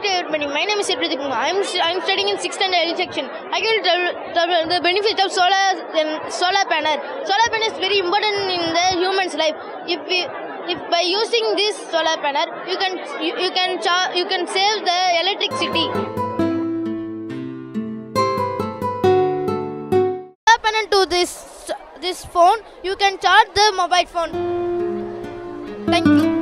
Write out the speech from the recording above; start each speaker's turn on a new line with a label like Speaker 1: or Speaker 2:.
Speaker 1: to everybody. My name is Intra. I'm studying in 6th standard L section. I can tell the benefits of solar panel. Solar panel is very important in the human's life. If by using this solar panel, you can save the electricity. Solar panel to this phone, you can charge the mobile phone. Thank you.